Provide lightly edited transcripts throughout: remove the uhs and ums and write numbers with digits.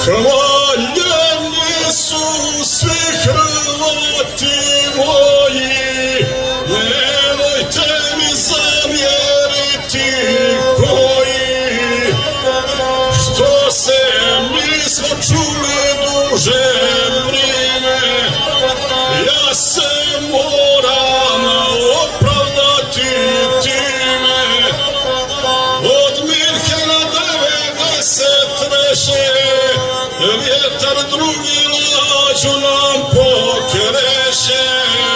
Hvaljeni su svi Hrvati moji, nemojte mi zamjeriti koji, što se nismo čuli duže vrijeme. Ja se moram opravdati time, od Mirhena 93. vjetar drugi lađu nam pokreće.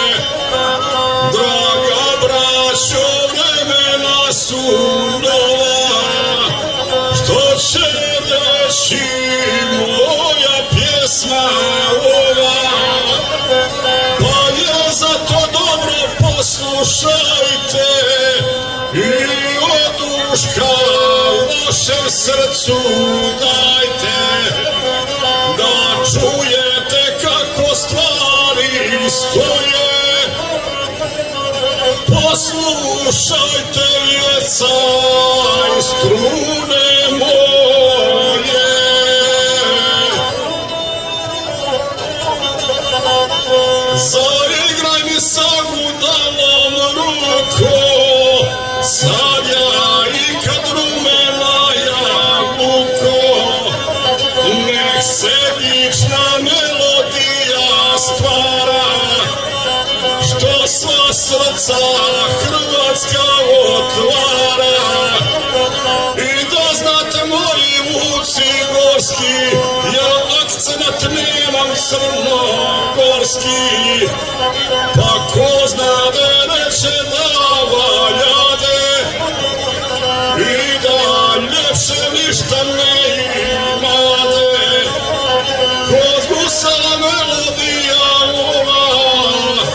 Draga braćo, vremena su nova, što će reći moja pjesma ova. Pa je zato dobro poslušajte i oduška vašem srcu dajte, da čujete kako stvari stoje. Poslušajte ljeca i strune moje. Zaigraj mi sa gudalom ruko, sad ja i kad rumena jabuko. Nek se dična melodija stvara, što sva srca Hrvatska otvara. I da znate moji vuci gorski, ja akcenat nemam crnogorski. Pa ko zna da neće da valjade i da ljepše ništa ne imate. Kozgusala melodija ova,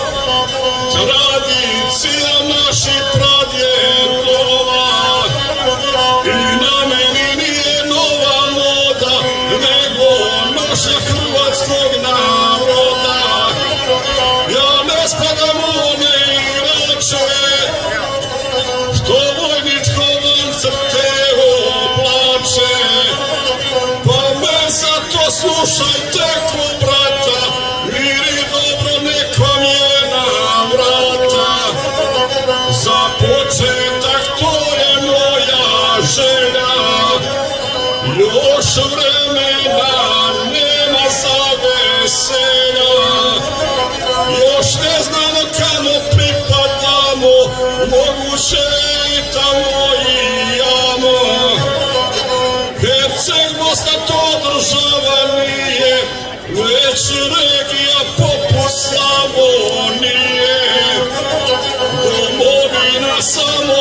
tradicija naših pradjedova. I na meni nije nova moda, nego naša hrvatskog naroda. Ja ne spadam u one igrače, što vojničkovom crteo plače. Pa me zato slušajte ko brata, mir i dobro nek vam je na vrata. Za početak to je moja želja, još vremena nema za veselja. Još ne znamo kamo pripadamo, moguće i tamo i jamo. Herceg Bosna to država nije, već regija poput Slavonije. Domovina samo